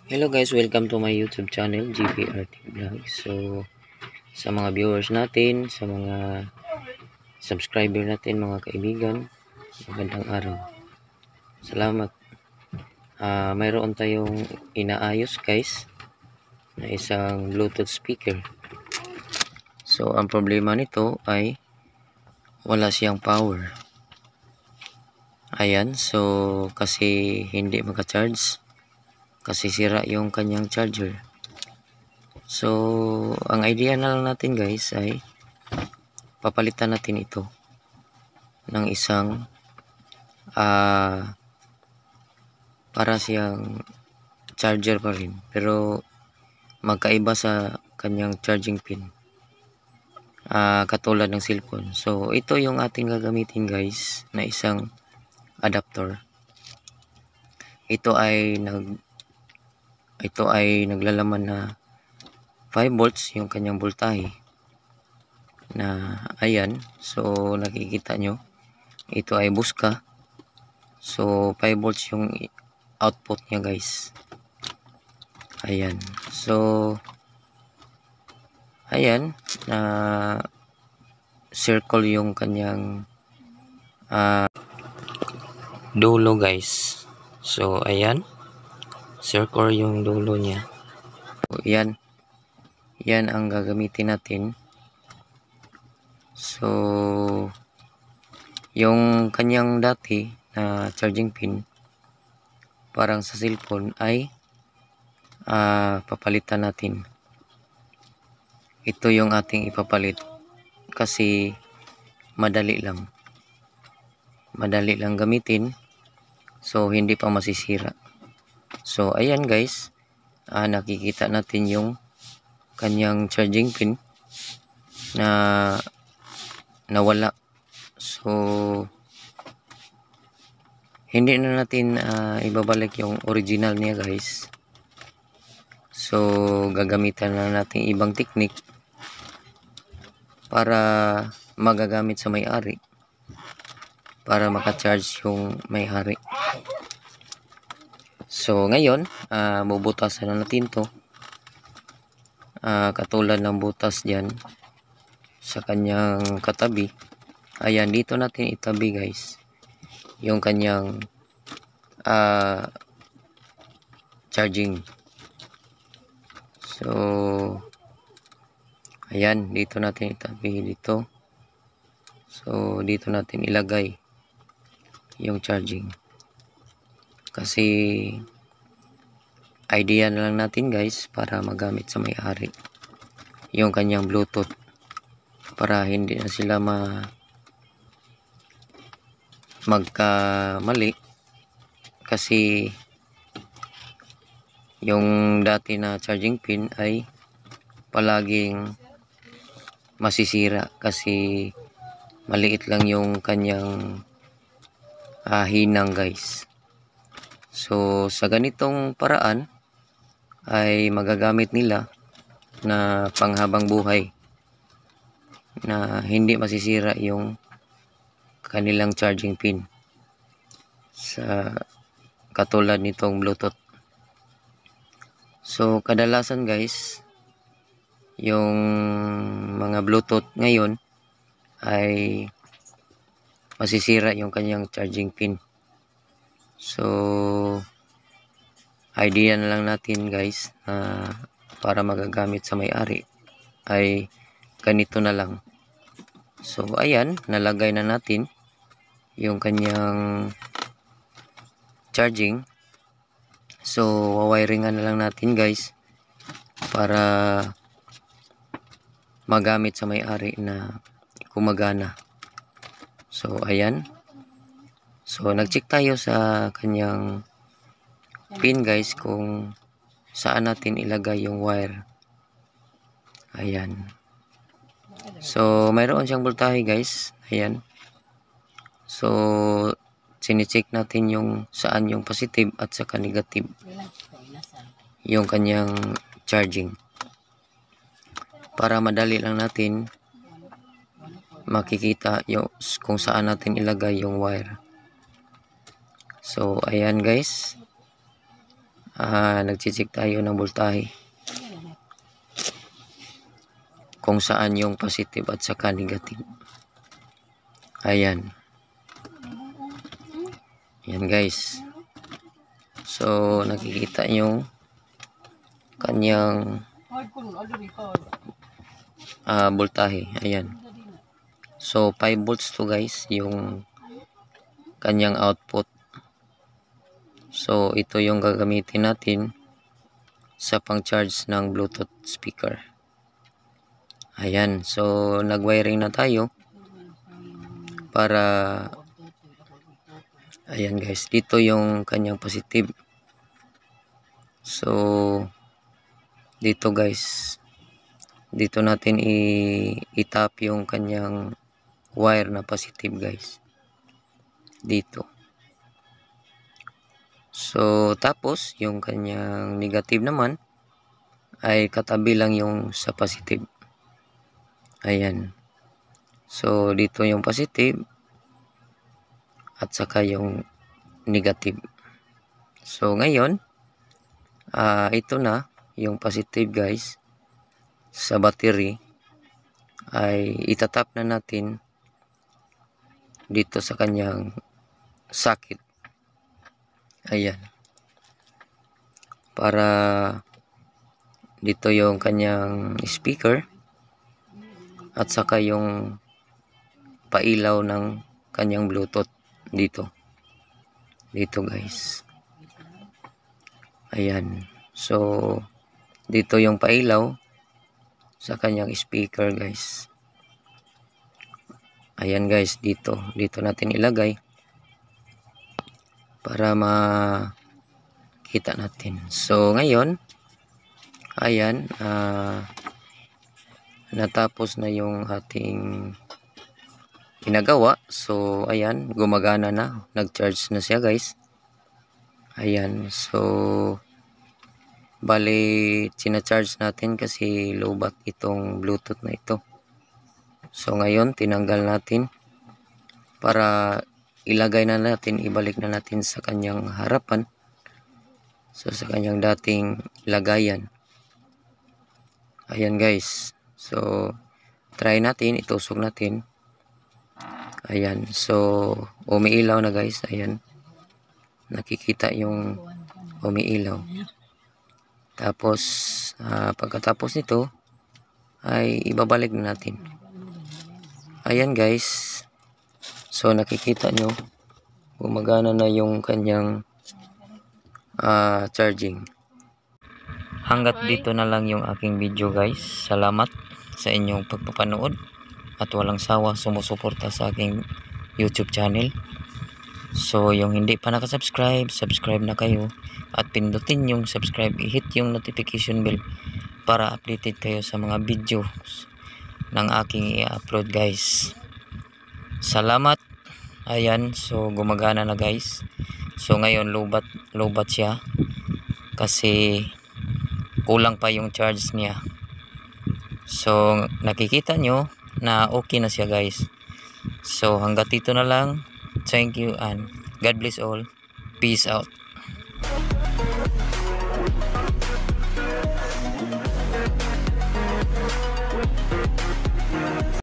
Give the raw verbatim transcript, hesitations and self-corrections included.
Hello guys, welcome to my YouTube channel, G P R T Vlog. So, sa mga viewers natin, sa mga subscriber natin, mga kaibigan, magandang araw. Salamat. Uh, mayroon tayong inaayos guys, na isang Bluetooth speaker. So, ang problema nito ay wala siyang power. Ayan, so kasi hindi maka-charge. Kasi sira yung kanyang charger. So, ang idea na lang natin guys ay papalitan natin ito ng isang uh, para siyang charger pa rin, pero magkaiba sa kanyang charging pin, uh, katulad ng cellphone. So, ito yung ating gagamitin guys na isang adapter. Ito ay nag ito ay naglalaman na five volts yung kanyang voltahe na ayan. So nakikita nyo, ito ay buska. So five volts yung output niya guys. Ayan. So ayan, na uh, circle yung kanyang uh, dulo guys. So ayan, circle yung dulo niya. So yan, yan ang gagamitin natin. So yung kanyang dati na charging pin parang sa cellphone ay uh, papalitan natin. Ito yung ating ipapalit kasi madali lang madali lang gamitin, so hindi pa masisira. So ayan guys, uh, nakikita natin yung kanyang charging pin na nawala. So hindi na natin uh, ibabalik yung original niya guys. So gagamitan na natin ibang technique para magagamit sa may-ari, para maka-charge yung may-ari. So ngayon, uh, bubutasan na natin to, uh, katulad ng butas dyan sa kanyang katabi. Ayan, dito natin itabi guys yung kanyang uh, charging. So ayan, dito natin itabi dito. So dito natin ilagay yung charging, kasi idea na lang natin guys para magamit sa may-ari yung kanyang Bluetooth, para hindi na sila ma magkamali. Kasi yung dati na charging pin ay palaging masisira kasi maliit lang yung kanyang uh, hinang guys. So sa ganitong paraan ay magagamit nila na panghabang buhay, na hindi masisira yung kanilang charging pin sa katulad nitong Bluetooth. So kadalasan guys, yung mga Bluetooth ngayon ay masisira yung kanyang charging pin. So idea na lang natin guys na para magagamit sa may-ari ay ganito na lang. So ayan, nalagay na natin yung kanyang charging. So wawiringan na lang natin guys para magamit sa may-ari na kumagana. So ayan. So nag-check tayo sa kanyang pin guys kung saan natin ilagay yung wire. Ayan. So mayroon siyang voltahe guys. Ayan. So sini-check natin yung saan yung positive at saka negative yung kanyang charging, para madali lang natin makikita yung kung saan natin ilagay yung wire. So ayan guys, uh, nagche-check tayo ng voltahe kung saan yung positive at saka negative. Ayan. Ayan guys. So nakikita nyo kanyang uh, voltahe. Ayan. So five volts to guys yung kanyang output. So ito yung gagamitin natin sa pang-charge ng Bluetooth speaker. Ayan. So nag-wiring na tayo para ayan guys, dito yung kanyang positive. So dito guys, dito natin i-tap yung kanyang wire na positive guys, dito. So tapos yung kanyang negative naman ay katabi lang yung sa positive. Ayan. So dito yung positive at saka yung negative. So ngayon uh, ito na yung positive guys sa battery ay itatap na natin dito sa kanyang socket. Ayan. Para dito yung kanyang speaker at saka yung pailaw ng kanyang Bluetooth dito. Dito guys. Ayan. So dito yung pailaw sa kanyang speaker guys. Ayan guys, dito. Dito natin ilagay para makita natin. So ngayon, ayan, uh, natapos na yung ating ginagawa. So ayan, gumagana na. Nag-charge na siya guys. Ayan. So bali, sina-charge natin kasi lowbat itong Bluetooth na ito. So ngayon, tinanggal natin para ilagay na natin, ibalik na natin sa kanyang harapan. So sa kanyang dating lagayan. Ayan guys. So try natin, itusok natin. Ayan. So umiilaw na guys. Ayan. Nakikita yung umiilaw. Tapos uh, pagkatapos nito ay ibabalik na natin. Ayan guys. So nakikita nyo gumagana na yung kanyang uh, charging. Hanggat dito na lang yung aking video guys. Salamat sa inyong pagpapanood at walang sawa sumusuporta sa aking YouTube channel. So yung hindi pa nakasubscribe, subscribe na kayo at pindutin yung subscribe, i-hit yung notification bell para updated kayo sa mga videos ng aking i-upload guys. Salamat. Ayan, so gumagana na guys. So ngayon lowbat lowbat siya kasi kulang pa yung charge niya. So nakikita nyo na okay na siya guys. So hanggang dito na lang. Thank you and God bless all. Peace out.